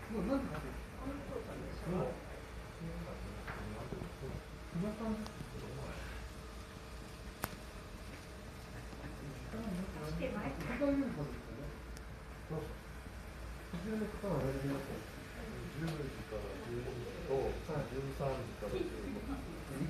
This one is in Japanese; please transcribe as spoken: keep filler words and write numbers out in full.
じゅうじからじゅうにじとじゅうさんじからじゅうごじ。